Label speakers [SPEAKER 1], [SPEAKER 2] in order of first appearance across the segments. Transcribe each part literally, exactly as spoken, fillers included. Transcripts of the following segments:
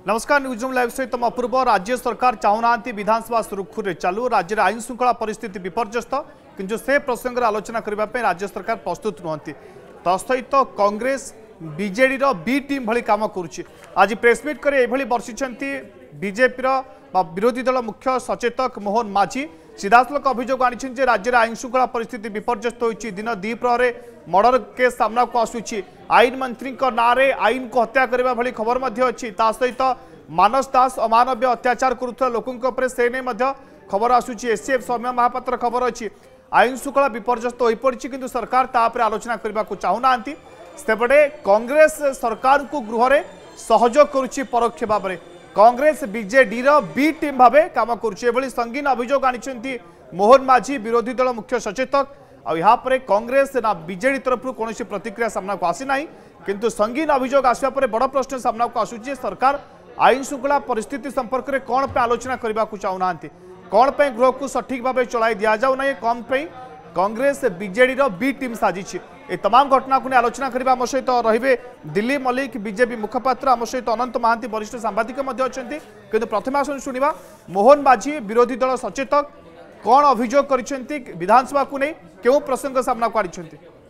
[SPEAKER 1] नमस्कार news room live सहित अपूर्व। राज्य सरकार चाहूना विधानसभा सुरुखुरे चालू, राज्य आईन श्रृंखला परिस्थिति विपर्यस्त, किंतु से प्रसंग आलोचना करने राज्य सरकार प्रस्तुत नुहति। तसहित कांग्रेस बीजेडी बी टीम भली काम करुच्ची। आज प्रेसमिट कर बर्षिंट बीजेपी विरोधी दल मुख्य सचेतक मोहन माझी सीधासलख अभियोग आनी राज्य में आईन श्रृंखला परिस्थिति विपर्यस्त होती। दिन द्विप्रहर मर्डर केस सामना को आसूची। आईन मंत्री ना आईन को हत्या करने भली खबर अच्छी। सहित मानस दास अमानवीय अत्याचार करुवा लोकों से नहीं खबर आसूची। एससीएफ सौम्य महापात्र खबर अच्छी। आईन श्रृंखला विपर्यस्त हो पड़ी किंतु सरकार तापर आलोचना करने को चाहूना। सेपटे कांग्रेस सरकार को गृह में सहयोग करुच्ची। परोक्ष भाव में कांग्रेस बीजेडी बी टीम भाव काम करुच्ची। संगीन अभियोग आनी मोहन माझी विरोधी दल मुख्य सचेतक। आपर कांग्रेस ना बीजेडी तरफ कौन प्रतिक्रिया सामना को आसी ना, किंतु संगीन अभियोग आसवा पर बड़ प्रश्न सामना को आसूची। सरकार आईन श्रृंखला परिस्थिति संपर्क में कौन पे आलोचना करने को चाहूना, कौन पे गृह को सठिक भाव चलाई दि जाऊना, कौन पे कांग्रेस बीजेडी बी टीम साजिश। ए तमाम घटना को आलोचना करने आम सहित रे दिल्ली मल्लिक बीजेपी मुखपात्र, आम सहित अनंत महांती वरिष्ठ सांबादिक अच्छा। किंतु प्रथम आसन शुणा मोहन माझी विरोधी दल सचेतक कौन अभियोग कर विधानसभा को नहीं, क्यों प्रसंग सामना को आनी।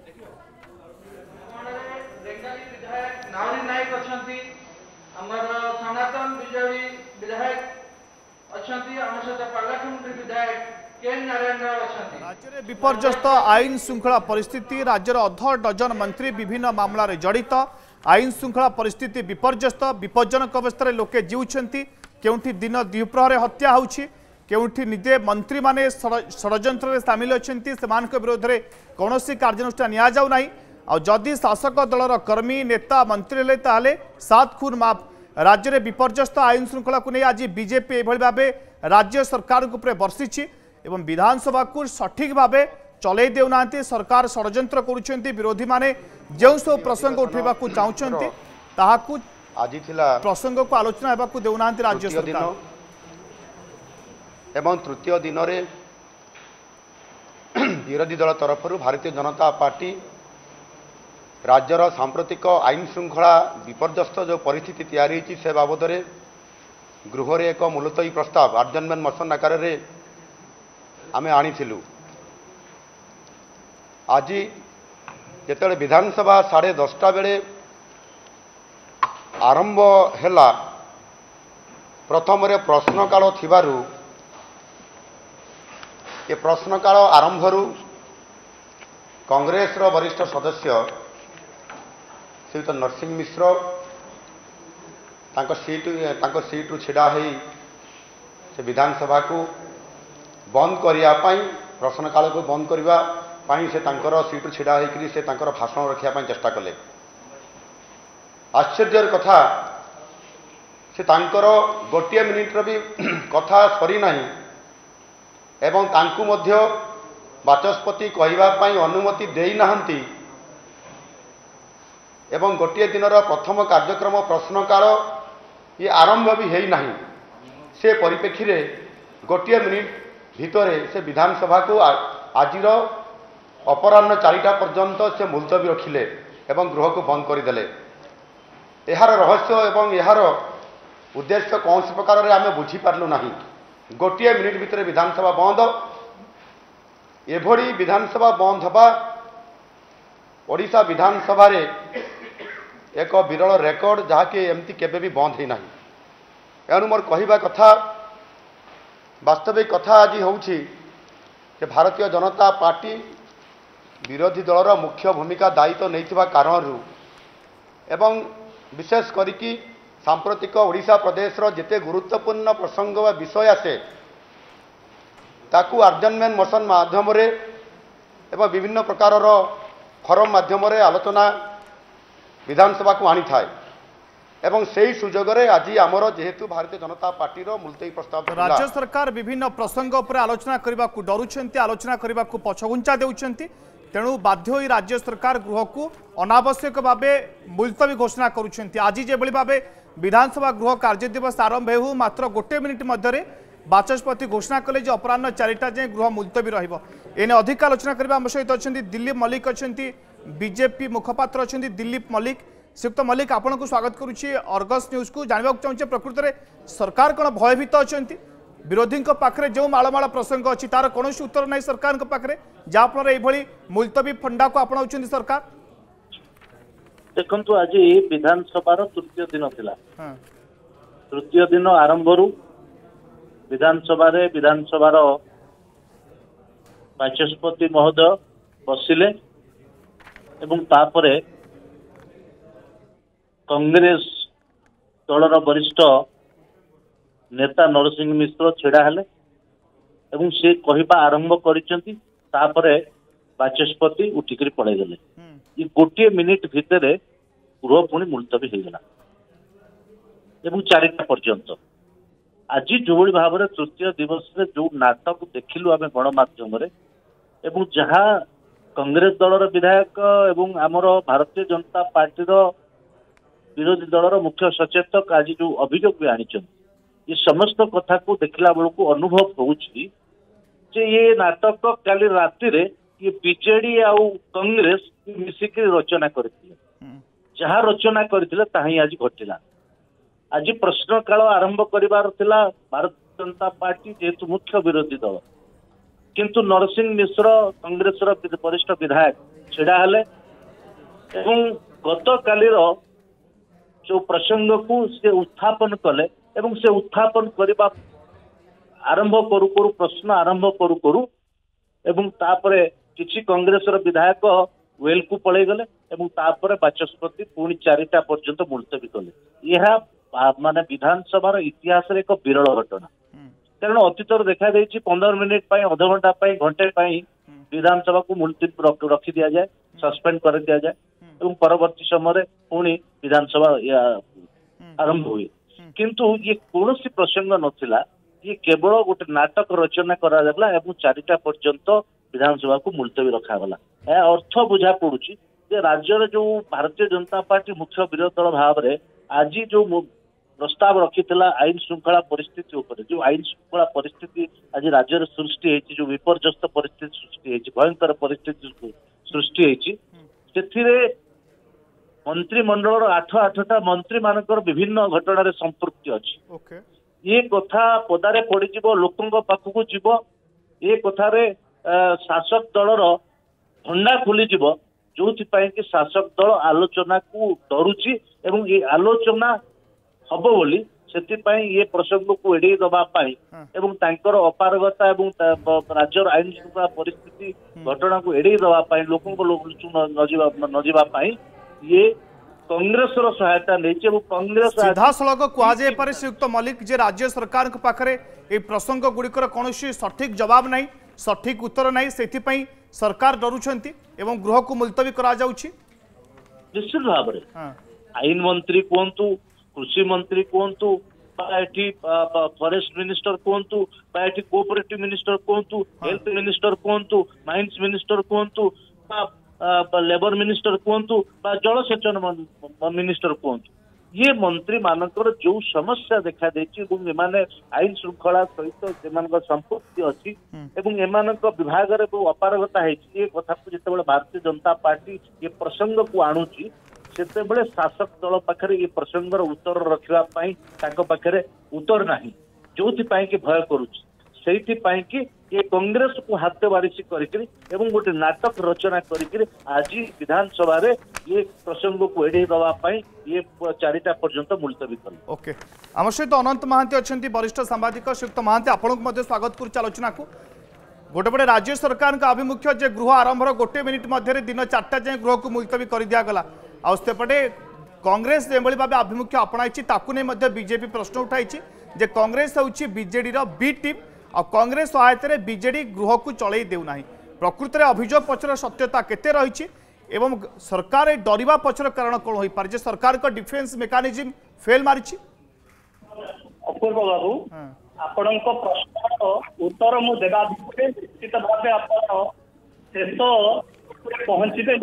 [SPEAKER 1] राज्य में विपर्यस्त आईन श्रृंखला परिस्थिति, राज्यर अध डजन मंत्री विभिन्न मामला रे जड़ित। आईन श्रृंखला परिस्थिति विपर्यस्त, विपज्जनक अवस्था लोके जीउछंती। केउठी दिन द्विप्रहर हत्या होउछि, केउठी निजे मंत्री माने षड्यंत्र में सामिल अछंती। सेमानक विरोध में कौनसी कार्यानुष्ठान निया जाउ नाही। आ जदि शासक दलर कर्मी नेता मंत्री हेले ताले सात खून माफ। राज्य में विपर्यस्त आईन श्रृंखला को नहीं आज बीजेपी एभली भाबे राज्य सरकार को बर्षिछि एवं विधानसभा को सठिक भाव चलै देउना। सरकार षड्यंत्र करुछंती। विरोधी माने जो सब प्रसंग उठेबा को चाहुछंती ताहाकु
[SPEAKER 2] आज थिला
[SPEAKER 1] प्रसंग को आलोचना हेबा को देउना राज्य सरकार।
[SPEAKER 2] एवं तृतीय दिन रे विरोधी दल तरफ भारतीय जनता पार्टी राज्यर सांप्रतिक आईन श्रृंखला विपर्यस्त जो परिस्थिति तैयारी से बाबद में गृह रे एक मुलतवी प्रस्ताव आर्जनमेंट मोशन आकार रे आमे आनीथिलु। आज जेतेबेले विधानसभा साढ़े दसटा बेले आरंभ हैला, प्रथम रे प्रश्नकाल थिबारु ये प्रश्नकाल आरंभरू कांग्रेस रो वरिष्ठ सदस्य श्रीयुत नरसिंह मिश्र तांको सीट तांको सीट्रु छिड़ा होई से विधानसभा को बंद करिया पाई, प्रश्नकाल को बंद करिवा पाई से तांकर सीट्रु छिड़ा होई से तांकर भाषण रखिया पाई चेष्टा कले। आश्चर्यर कथा से तांकर गोटे मिनिट्र भी कथा सरी नाही एवं तांकु मध्य बाचस्पति कहवा पाई अनुमति देई नाहंती एवं गोटे दिन प्रथम कार्यक्रम प्रश्नकाल ये आरंभ भी है नहीं। से परिप्रेक्षी रे गोटे मिनिट भितरे से विधानसभा को आज अपराह्न चारिटा पर्यंत से मुलतवी रखिले एवं गृह को बंद करदेले। यार रहस्य एवं यार उद्देश्य कौन प्रकार आम बुझीपारू ना। गोटे मिनिट भितर विधानसभा बंद, एभली विधानसभा बंद हवा ओडिशा विधानसभा रे एक विरल रेकर्ड जहाँकि एमती केबे भी बंद ही नहीं। एणु मोर कहवा कथा वास्तविक कथा आज होउछि कि भारतीय जनता पार्टी विरोधी दलर मुख्य भूमिका दायित्व नहीं कारण एवं विशेष करिकी सांप्रतिक ओडिशा प्रदेश रो जेते गुरुत्वपूर्ण प्रसंग व विषय आसे ताकू आर्जनमेंट मोशन माध्यम रे एवं विभिन्न प्रकार फोरम माध्यम रे आलोचना विधानसभा को आनी थाए एवं से ही सुजोग रे आज आमर जेहेतु भारतीय जनता पार्टी रो मुलतवी प्रस्ताव
[SPEAKER 1] राज्य सरकार विभिन्न प्रसंग पर आलोचना करने को डरुछंती, आलोचना करने को पछघुंचा देउछंती। तेणु बाध्य होई राज्य सरकार गृह को अनावश्यक भावे मुलतवी घोषणा करुछंती। आज जेभली भावे विधानसभा गृह कार्य दिवस आरंभ हो मात्र गोटे मिनिट मध्य बाचस्पति घोषणा कले जे अपराह्न चारिटा जाए गृह मुलतवी रहिबो। एने अधिक आलोचना करबा आम सहित अछंती दिलीप मल्लिक अछंती, बीजेपी मुखपात्र अछंती दिलीप मल्लिक। श्रीयुक्त मल्लिक आपण को स्वागत करुच्ची अर्गस न्यूज को जानवा चाहूँचे प्रकृत में सरकार कौन भयभीत अच्छा विरोधी पाखे जो मालमाल प्रसंग अच्छी तार कौन उत्तर ना सरकार पाखे जहाँफल ये मुलतवी फंडा को अपनाऊँ सरकार।
[SPEAKER 3] देखु आज विधानसभा तृतीय दिन थिला तृतीय दिन आरंभ विधानसभा विधानसभा बाचस्पति महोदय बसिले एवं तापरे कांग्रेस दलर वरिष्ठ नेता नरसिंह मिश्र छेड़ा हेले एवं से कहवा आरंभ करिसेंती तापरे बाचस्पति उठिक पड़े गले ये गोटे मिनिट भितर गृह पुणी मुलतवी हो गला एवं चारिटा पर्यंत आज जो भाव में तृतीय दिवस रे जो नाटक देखिलु आम गणमाध्यम एवं जहाँ कांग्रेस दलर विधायक एवं आमर भारतीय जनता पार्टी विरोधी दलर मुख्य सचेतक आज जो अभियोग भी आनी ये समस्त कथा को देखला बेलू अनुभव होउछि जे ये नाटक काली राति रे ये बीजेडी आउ कांग्रेस मिसिक रचना करथिले जहाँ रचना करथिले ताही आज घटिला। आज प्रश्न काल आरंभ करिवार थिला भारतीय जनता पार्टी जेहेतु मुख्य विरोधी दल किंतु नरसिंह मिश्र कांग्रेस वरिष्ठ विधायक छिड़ा हेले एवं गत कालीर जो प्रसंग को से उत्थापन कले एवं से उत्थापन करबा आरंभ करू करू प्रश्न आरंभ करू करू एवं तापरे किछि कांग्रेस विधायक वेल को पड़े गले एवं तापरे बाचस्पति पुणी चारिटा पर्यंत मुलतवी कले यह माने विधानसभा इतिहास एक विरल घटना कारण अतीतर देखा देछि पंद्रह मिनिट अध घंटा घंटे विधानसभा को मुलतवी रखी दि जाए सस्पेंड कर दिया जाए एवं परवर्ती समय पुणी विधानसभा आरंभ हुए किंतु ये कौन सी प्रसंग नथिला ये केवल गोटे नाटक रचना करा गला एवं चारिटा पर्यंत विधानसभा को मुलतवी रखागला यह अर्थ बुझा पड़ुछि जे राज्य जो भारतीय जनता पार्टी मुख्य विरोधी दल भाव में आज जो प्रस्ताव रखी आईन श्रृंखला परिस्थिति उपर जो आईन श्रृंखला परिस्थिति आज राज्य में सृष्टि होती जो विपर्यस्त परिस्थिति सृष्टि होती भयंकर परिस्थिति सृष्टि होती मंत्रिमंडल आठ आठटा मंत्री मानकर विभिन्न घटना संपृक्ति अच्छी
[SPEAKER 1] okay.
[SPEAKER 3] ये कथा पदारे पड़ीज लोकों पाखक जीव ये कथार शासक दलर भंडा खोलीज जो कि शासक दल आलोचना को डरुची एवं ये आलोचना हम बोली से ये प्रसंग को एड़े दवापाई एवं तांकर अपारगता एवं राज्यर आईन श्रृंखला परिस्थिति घटना को एड़े दवापाई लोकों न जावाई ये कांग्रेस सहायता नहीं कांग्रेस
[SPEAKER 1] सीधा सलग कहुए श्रीयुक्त मल्लिक जे राज्य सरकार पाखे ये प्रसंग गुड़िकर कौन सठिक जवाब नहीं सठिक उत्तर नहीं से सरकार डरुंट एवं गृह को मुलतवी करा जाउछि
[SPEAKER 3] निश्चित भाव में आईन मंत्री कहतु कृषि मंत्री कहतु फॉरेस्ट मिनिस्टर कहतु कोऑपरेटिव मिनिस्टर कहतु हेल्थ मिनिस्टर कहतु माइंस मिनिस्टर कहतु लेबर मिनिस्टर कहतु जलसेचन मिनिस्टर कहतु ये मंत्री मानकर जो समस्या देखा देने आईन श्रृंखला सहित संपत्ति अच्छी विभाग अपारगता है ये कथा को जिते भारतीय जनता पार्टी ये प्रसंग को आणुची से शासक दल पाखे ये प्रसंगर उत्तर रखा पाखे उत्तर ना जो कि भय करुच्ची से ये कांग्रेस को हाथ बारिश कर गोटे नाटक रचना कर आज विधानसभा रे ये प्रसंग को एड़े दवाई ये चारिटा पर्यंत मुलतवी कर
[SPEAKER 1] ओके आम सहित अनंत महांती अच्छा वरिष्ठ सांबादिक श्रीयुक्त महांती आपको स्वागत कर आलोचना को गोटे पटे राज्य सरकार का आभिमुख्य जे गृह आरंभ गोटे मिनिट मध्य दिन चार्टा जाए गृह को मुलतवी कर दिगला आउपटे कांग्रेस जो भाव आभिमुख्य अपनाई बीजेपी प्रश्न उठाई जे कांग्रेस हूँ बीजेडी बी टीम आ कांग्रेस सहायता बीजेडी गृह को चलई देउना प्रकृत में अभियोग पचर सत्यता केते रही एवं सरकार डरवा पचर कारण कौन हो पारे सरकार का डिफेन्स मेकानिज्म फेल मारी
[SPEAKER 4] अपूर्व बाबू आपण प्रश्न उत्तर मु देवा निश्चित भाव आप शेष पहुंचे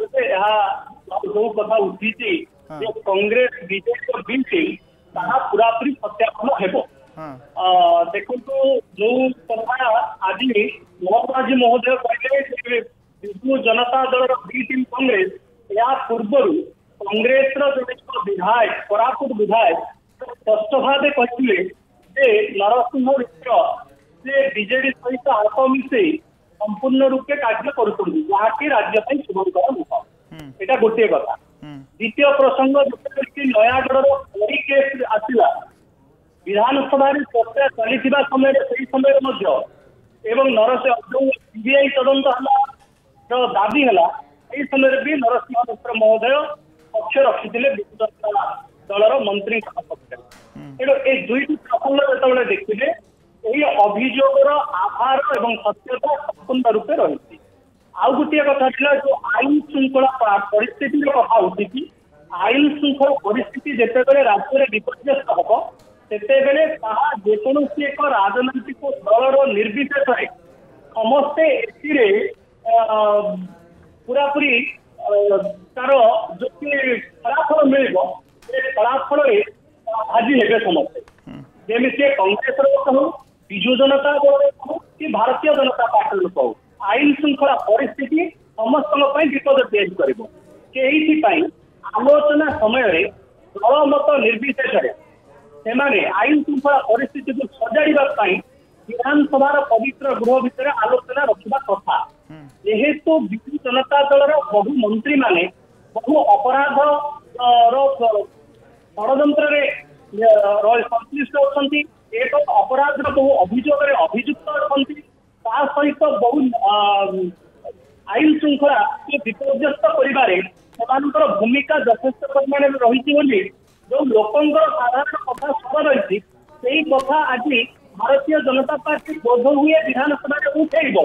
[SPEAKER 4] जो कथा उठी कांग्रेस बीजेपी बी टीम पूरा पूरी सत्यापन हो देखो जो कथा आज मोहन महोदय कहले विजु जनता दल बी टीम कांग्रेस या पूर्व कांग्रेस विधायक कोरापुट विधायक स्पष्ट भाव कहते नरसिंह मिश्र से बीजेडी सहित हाथ मिसई संपूर्ण रूपे कार्य करुँच राज्य शुभंकर नुह यहाँ गोटे कथा। द्वितीय प्रसंग जो नयागढ़ परी केस आसला विधानसभा चर्चा चली समय से समय एवं नरसिंह सीबीआई तदंत दाबी है यही समय भी नरसिंह मिश्र महोदय पक्ष रखी विजु जनता दलर मंत्री पक्ष तेणु ये दुईट प्रसंग जो देखिले यही अभियोगर आधार एवं सत्यता संपूर्ण रूपे रही। आउ गोटे कथा जो आईन श्रृंखला परिस्थिति कथा उठी आईन श्रृंखला परिस्थिति जिते राज्य में विपर्यस्त हम सेतेबेले ताहा जेकोसी एक राजनैतिक दलर निर्विशेष समस्ते एथिरे पूरापूरी तार जो फलाफल मिल फलाफल आज हे समस्ते जमी सी कांग्रेस लोक हो विजु जनता दल हो कि भारतीय जनता पार्टी लोक हो आईन श्रृंखला परिस्थिति समस्त विपद तैयारी कर आलोचना समय दल मत निर्विशेष से आईन श्रृंखला परिस्थिति को सजाड़ा विधानसभा पवित्र गृह भितर आलोचना रखा कथा जेहेतु विजु जनता दलर बहु मंत्री माने बहु अपराध षड्यंत्र संश्लिष्ट अच्छा एक अपराध बहु अभियोग अभियुक्त अच्छा सहित बहु आईन श्रृंखला विपर्यस्त कर भूमिका यथेष्ट परिमाण रही जो लोकंर साधारण कथा सब रही से कथा आज भारतीय जनता पार्टी बोध हुए विधानसभा उठेब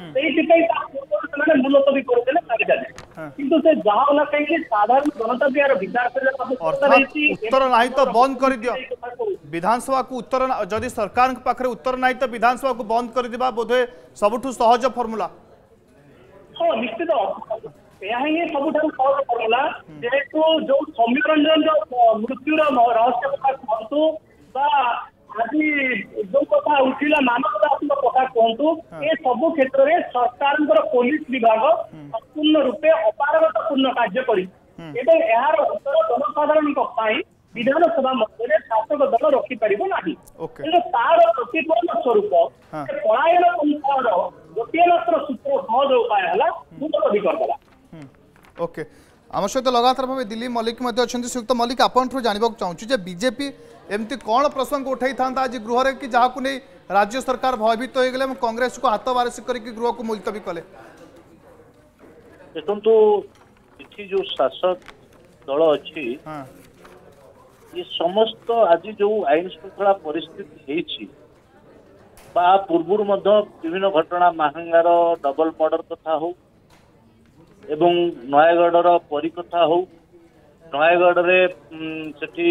[SPEAKER 4] से मुलतवी करते किंतु से जहाँ ना कहीं साधारण जनता भी यार विचार
[SPEAKER 1] उत्तर नहीं तो बंद कर दियो विधानसभा को उत्तर जदि सरकार पाखे उत्तर नहीं तो विधानसभा को बंद कर दिबा बोधे सबुठु सहज फॉर्मूला।
[SPEAKER 4] हाँ निश्चित यही सब सहज फॉर्मूला जेहेतु जो सौम्य रंजन जो मृत्युर रहस्य कथा कहतु आज जो कथा उठिला मानव दास कथा कहतु ये सब क्षेत्र में सरकार पुलिस विभाग संपूर्ण रूपे अपारगतापूर्ण कार्य कर यार उत्तर जनसाधारण विधानसभा मध्य शासक दल रखिपर ना तेणु तार प्रतिफलन स्वरूप पलायन पंथार गोटे मात्र सूत्र सहज उपाय है मुलतवी करदेला।
[SPEAKER 1] ओके आम सहित लगातार भाव दिलीप मल्लिक श्रीयुक्त मल्लिक आपंठू जानवा चाहूँ बीजेपी एमती कौन प्रसंग उठाई था आज गृह कि जहाँ नहीं राज्य सरकार भयभीत हो गले कांग्रेस को हाथ बारिश करके गृह को मुलतवी कले।
[SPEAKER 3] देखो ये जो शासक दल अच्छी ये समस्त आज जो आईन श्रृंखला परिस्थिति पूर्व विभिन्न घटना महांगार डबल मर्डर कथा हो एवं नयागढ़ परी कथा हो नयागढ़ से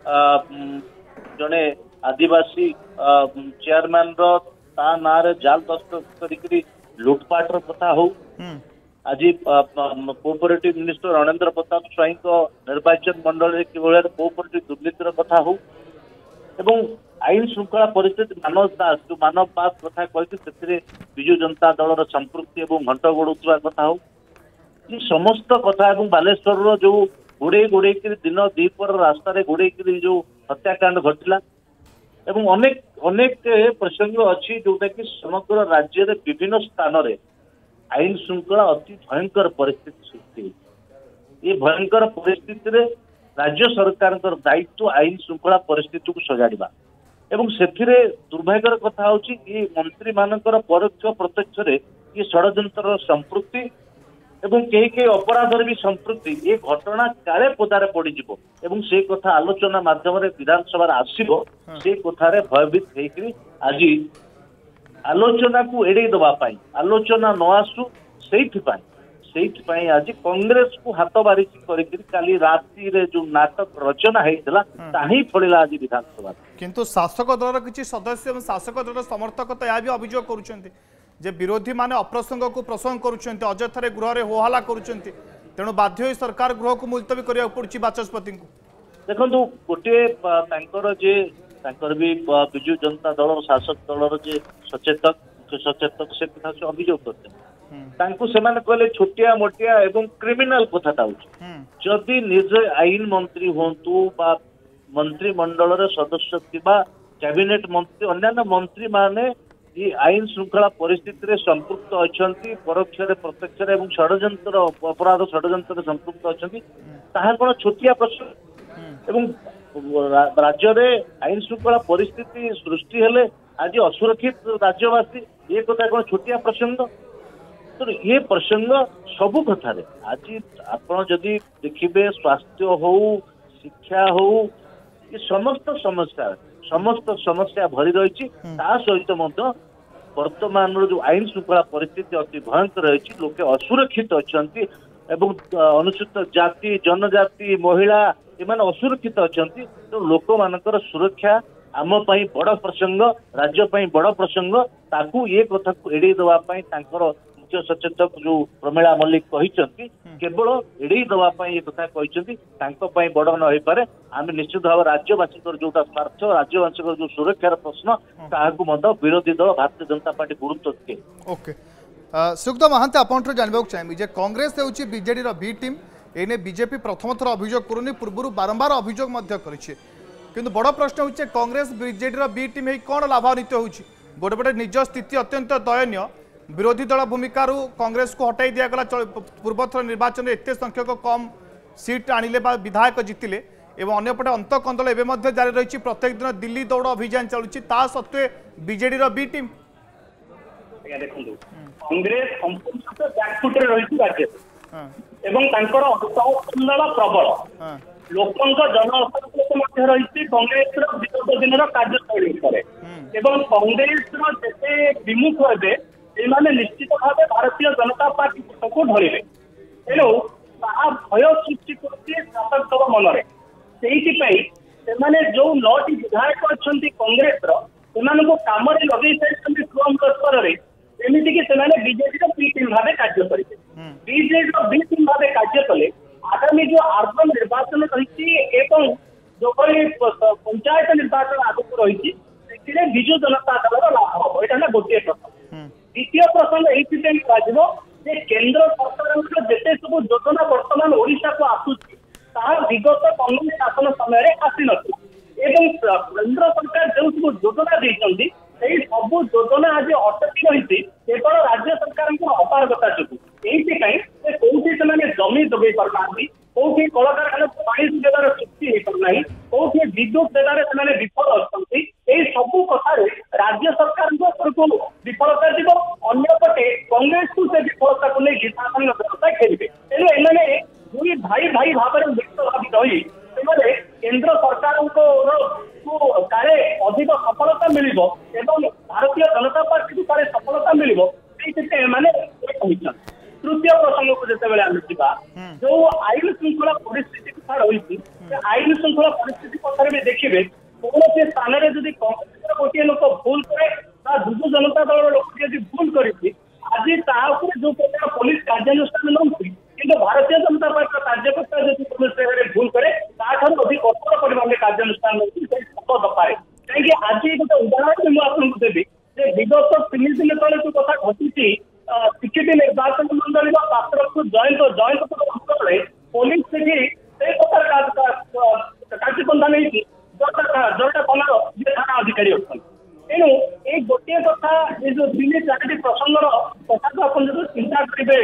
[SPEAKER 3] जड़े आदिवासी चेयरमैन रा ना जाल दस्तखत कर लुटपाट कथा हो आज कोऑपरेटिव मिनिस्टर रणेंद्र प्रताप स्वाई निर्वाचन मंडल कोऑपरेटिव दुर्नीतिर कथा हो एवं आईन श्रृंखला परिस्थिति मानव दास जो मानव दास कथा कहते विजु जनता दलर संपृक्ति और घंट गोड़ुवा कथा हो ये समस्त कथा बालेश्वर जो गोड़े गोड़े दिन दीपर रास्तार गोड़े जो हत्याकांड घटला एवं अनेक अनेक प्रसंग अच्छी जोटा कि समग्र राज्य में विभिन्न स्थान में आईन श्रृंखला अति भयंकर परिस्थिति सृष्टि ये भयंकर परिस्थिति रे राज्य सरकार दायित्व आईन श्रृंखला परिस्थिति को सजाड़ा एवं से दुर्भाग्यर कथा हूँ ये मंत्री मानकर परोक्ष प्रत्यक्ष ये षड्यंत्र संपृक्ति एवं कई कई अपराधर भी संपृक्ति ये घटना काले पदारे पड़ एवं से कथा आलोचना माध्यम विधानसभा आसो से कथार भयभीत होकर आज आलोचना को एड़े दवाई आलोचना न आसू से आज कांग्रेस को हाथ बारिश कर राति जो नाटक रचना होता ही फड़ा आज विधानसभा
[SPEAKER 1] किंतु शासक दल किसी सदस्य शासक दल समर्थक तो यह भी अभियोग करुँच जे विरोधी माने अप्रसंग को प्रसंग करुँच अजथारे गृह में होहाला करुँच तेणु बाध्य सरकार गृह को मुलतवी करा पड़ी बाचस्पति को
[SPEAKER 3] देखो गोटे जे भी विजु जनता दल शासक दलर जे सचेतक मुख्य सचेतक से कथा से अभियोग करते तांकु सेमाने कहले छोटिया मोटिया एवं क्रिमिनल कथाटा होची जदि निज आईन मंत्री होंतु बा मंत्रिमंडल रे सदस्य थिबा कैबिनेट मंत्री अन्य मंत्री माने ये आईन श्रृंखला परिस्थिति रे संपृक्त अछंती परोक्ष रे प्रत्यक्ष रे एवं षडयंत्र अपराध षडयंत्र रे संपृक्त अछंती ताहा कोन छोटिया प्रश्न एवं राज्य रे आईन श्रृंखला परिस्थिति सृष्टि हेले आज असुरक्षित राज्यवासी ये कथा कोन छोटिया प्रसंग तो ये प्रसंग सबु कथा रे आज आपण जदि देखिबे स्वास्थ्य हो शिक्षा हो ये समस्त समस्या समस्त समस्या भरी रही सहित वर्तमान जो आईन श्रृंखला परिस्थिति अति भयंकर रही लोके असुरक्षित अच्छा एवं अनुसूचित जाति जनजाति महिला एमान असुरक्षित अच्छा तो लोक मानकर सुरक्षा आम पाई बड़ प्रसंग राज्य पाई बड़ प्रसंग ताकू ये कथा को एड़े दवा पाई तांकर मुख्य सचेतक जो प्रमिला मल्लिक कहते केवल एड़े दवा पाई ये कथा कहते तांको पाई बड़ न होई पारे आम निश्चित भाव राज्यवासी जोटा स्वार्थ राज्यवासी जो सुरक्षार प्रश्न ताकू मध्य विरोधी दल भारतीय जनता पार्टी गुरुत्व दिए।
[SPEAKER 1] ओके सुखद महांती आपंठ जानवा चाहिए कांग्रेस होची बीजेडी रो बी टीम एने बीजेपी प्रथम थर अभियोग करूनी पूर्व बारंबार अभियोग मध्य करिछि किंतु बड़ प्रश्न होचे कांग्रेस बीजेडी रो बी टीम हे कोन लाभान्वित होछि गोटे पटे निज स्थिति अत्यंत दयनीय विरोधी दल भूमिका कांग्रेस को हटाई दिगला पूर्वथर निर्वाचन एत संख्यक कम सीट आनिले विधायक जितिले एवं अन्यपटे अंतकंदल एवं जारी रही प्रत्येक दिन दिल्ली दौड़ अभियान चलुची ता सत्वे बीजेडी रो बी टीम
[SPEAKER 4] कांग्रेस संपूर्ण बैकफुट रही राज्य एवं तांकर अंतकंदल प्रबल लोकंक जन रही कांग्रेस विगत दिन कार्यशैली एवं कांग्रेस जिते विमुख हे एमाने निश्चित भाव भारतीय जनता पार्टी को ढलिले तेणु ताहा भय सृष्टि करछि शासक दल मनरे से जो नौटी विधायक अच्छा कांग्रेस को कम लगे कम स्तर में एमती कि बीजेडी बी टीम भाव कार्य करेंगे बीजेडी बी टीम भाव कार्य कले आगामी जो आर्बन निर्वाचन रही जो पंचायत निर्वाचन आगक रही विजु जनता दल लाभ हम यहाँ गोटे प्रसंग द्वितीय प्रसंग ये केंद्र सरकार जिते सब योजना बर्तमान ओडिशा को आसूची विगत कांग्रेस शासन समय आसी नाला केंद्र सरकार जो सब योजना देती सब योजना आज अटकी रही केवल राज्य सरकार अपारगता जो कौटी से जमी जोगे पारना कौटी कलकारखाना पानी सुविधार सृष्टि हो पारना कौटी विद्युत देवार से विफल अच्छा सबू कथार राज्य सरकार विफलता जीव अंपटे कांग्रेस को से विफलता को नहीं शासन व्यवस्था खेलिए तेणु एने दुई भाई भाई भाव में मृत भावी रही से केंद्र सरकार को काले अधिक सफलता मिल भारतीय जनता पार्टी को काले सफलता मिल तृतीय प्रसंग को जिते आम जो आईन श्रृंखला परिस्थिति कथा रही आईन श्रृंखला परिस्थिति कथार भी देखिए कौन से स्थान में जब कांग्रेस गोटे लोक भूल कै विजु जनता दल लोक यदि भूल कर आज जो प्रकार पुलिस कार्यानुष्ठान नौकरी कि भारतीय जनता पार्टी कार्यकर्ता जब पुलिस भूल कै अधिक कठोर परिमाण में कार्यानुष्ठान दफाए कहीं आज गोटे उदाहरण मुझे आपको देवी विगत तीन दिन तले जो कथा घटी टिकेट निर्वाचन मंडल पात्र जयंत जयंत अंचल पुलिस से कार्यपंथा नहीं जोटा कलार ये थाना अधिकारी अच्छा तेणु ये गोटे कथा ये जो तीन चार प्रसंगर कथा को आप जो चिंता करेंगे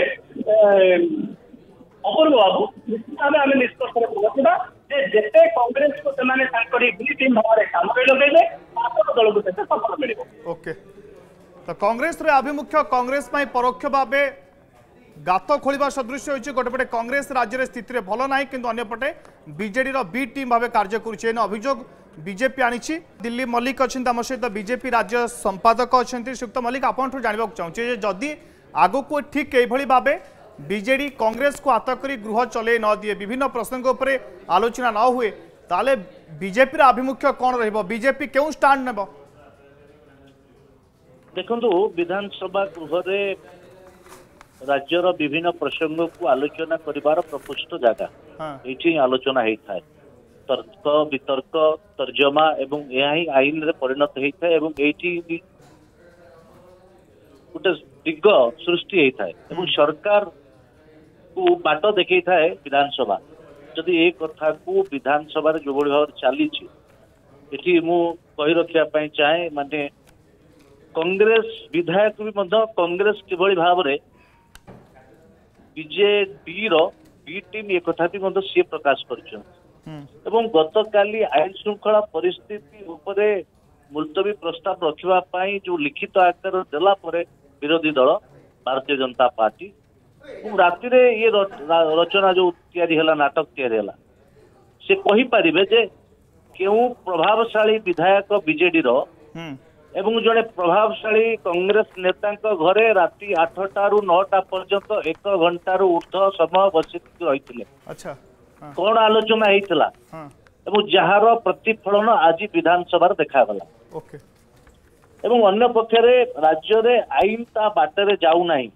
[SPEAKER 4] अपूर्व बाबू निश्चित भाव आम निष्कर्ष पहुंचा जिते कांग्रेस को बी टीम भाव में कम लगे शासक दल को सफल मिले।
[SPEAKER 1] ओके तो कांग्रेस रे आभिमुख्य कांग्रेस परोक्ष भाव गात खोलिबा सदृश होइछ गोटेपटे कांग्रेस राज्य रे स्थिति रे भलो नाही किंतु अन्यपटे बीजेडी रो बी टीम भाव कार्य करुचे एन अभियोग बीजेपी आनिछि दिल्ली मल्लिक अछिन आम सहित बीजेपी राज्य संपादक अछन्ति सुक्त मल्लिक आपनठु जानबा चाहूचे जे जदि आगो को ठीक एभली भाबे बीजेडी कांग्रेस को हाथ करी गृह चले न दिए विभिन्न प्रसंग उपरे आलोचना न हुए ताले बीजेपी रो आभिमुख्य कोन रहबो बीजेपी केउ स्टैंड नेबो
[SPEAKER 3] देखंतु विधानसभा गृह राज्यर विभिन्न प्रसंग को आलोचना करिवार प्रकोष्ठ जगह ये आलोचना होता है तर्क वितर्क तर्जमा एवं यह आईन रे परिणत होता है एवं गोटे दिग सृष्टि होता है सरकार को बाट देखई थाए विधानसभा जदि ए कथा को विधानसभा जो भाव चली ये कही रखा चाहे माने कांग्रेस विधायक भी कांग्रेस किभली भाव में बीजेडी रो बी टीम ये कथा भी सी प्रकाश कर गत काली आईन श्रृंखला परिस्थिति उपरे मुलतवी प्रस्ताव रखा जो लिखित आकार देला विरोधी दल भारतीय जनता पार्टी राति ये रचना जो या नाटक या से कही पारे जे क्यों प्रभावशाली विधायक बीजेडी रो एवं जड़े प्रभावशाली कांग्रेस नेता घरे राति आठटा रु नौटा पर्यंत एक घंटा ऊर्ध समय बसी रही
[SPEAKER 1] अच्छा
[SPEAKER 3] कौन आलोचना होता एवं जार प्रतिफलन आज विधानसभा देखागला
[SPEAKER 1] ओके
[SPEAKER 3] एवं अन्य पक्षरे राज्य रे आईन ता बाटरे जाऊ नहीं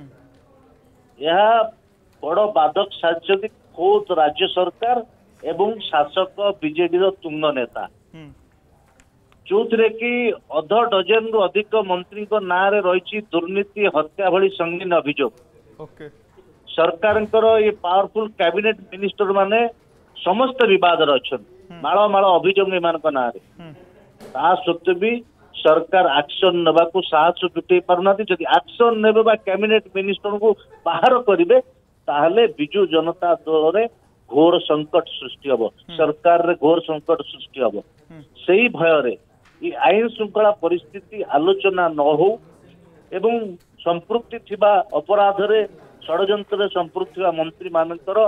[SPEAKER 3] यह बड़ बाधक साजती खोद राज्य सरकार एवं शासक बीजेडी रो तुंग नेता जो थे कि अध डजन रु अधिक मंत्री ना रही दुर्नीति हत्या भली संगीन अभियोग
[SPEAKER 1] ओके
[SPEAKER 3] सरकार ये पावरफुल कैबिनेट मिनिस्टर माने समस्त विवाद अच्छा माड़ माड़ अभियोग ना सत्वे भी सरकार एक्शन नवा को साहस जुटे पारना जदि एक्शन ने कैबिनेट मिनिस्टर को बाहर करेंगे ताहले बिजु जनता दल रे घोर संकट सृष्टि हम सरकार रे घोर संकट सृष्टि हम से ही भय रे ये आईन श्रृंखला परिस्थिति आलोचना न हो एवं संपृक्ति थिबा अपराध रे षड्यंत्र संपृक्ति थिबा मंत्री मानकर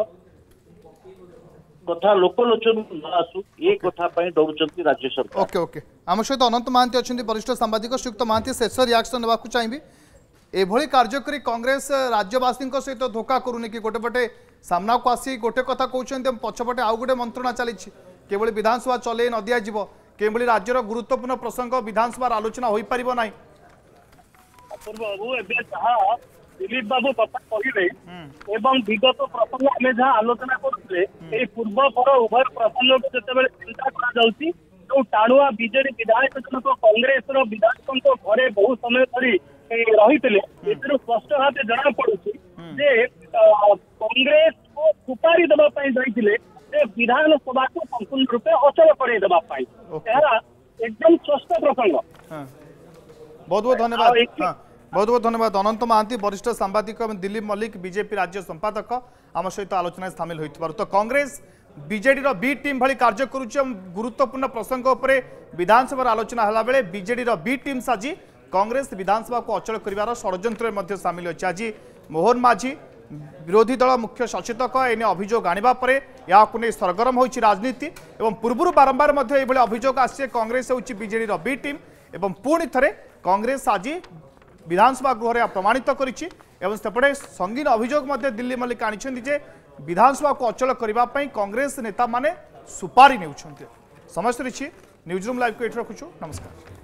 [SPEAKER 3] कथा लोकलोचन न आसु ये कथा पई डरुचंती राज्य सरकार
[SPEAKER 1] ओके ओके आम सहित अनंत महांती अच्छा वरिष्ठ सांबादिक श्रीयुक्त महांती शेष रिएक्शन नेबा चाहिए एभली कार्य करी कांग्रेस राज्यवासी सहित धोखा करूनी कि गोटे पटे सामना को आसी गोटे कथा कहते पछपटे आउ गोटे मंत्रणा चली केवल विधानसभा चले न दिज्व केवल राज्यर गुरुत्वपूर्ण प्रसंग विधानसभा आलोचना हो पार ना
[SPEAKER 4] बाबू दिलीप बाबू कथा कहले एवं विगत प्रसंग आम जहाँ आलोचना करुले पूर्व पर उभय प्रसंग को जिते चिंता कर टाणुआ बीजेडी विधायक जनक कांग्रेस विधायकों घरे बहु समय धरी रही स्पष्ट भाव जना पड़ी कांग्रेस को सुपारी देवाई विधानसभा को संपूर्ण रूपे अचल करदेवाई एकदम स्पष्ट प्रसंग
[SPEAKER 1] बहुत बहुत धन्यवाद बहुत बहुत धन्यवाद अनंत महांती वरिष्ठ सांबादिक दिलीप मल्लिक बीजेपी राज्य संपादक आम सहित आलोचना सामिल होइथिबार तो कांग्रेस बीजेडी रो बी टीम भली कार्य करुचे गुरुत्वपूर्ण प्रसंग उपरे विधानसभा आलोचना हला बेले बीजेडी रो बी टीम साजी कांग्रेस विधानसभा को अचल करिवार षड्यंत्र मध्ये सामिल अछि आज मोहन माझी विरोधी दल मुख्य सचेतक एने अभियोग आनिबा परे याकु नै सरगरम होइछि राजनीति एवं पूर्वरु बारंबार मध्ये एभली अभियोग आसे कांग्रेस होइछि बीजेडी रो बी टीम एवं पुणी थरे कांग्रेस आज विधानसभा गृह प्रमाणित करिछि एवं सेपटे संगीन अभियोग मध्ये दिल्ली मल्लिक आनिछन्ति जे विधानसभा को अचल करिबा पई कांग्रेस नेता माने सुपारी नेउछन्ति समस्त रिछि न्यूज रूम लाइव को एठ रखुछु नमस्कार।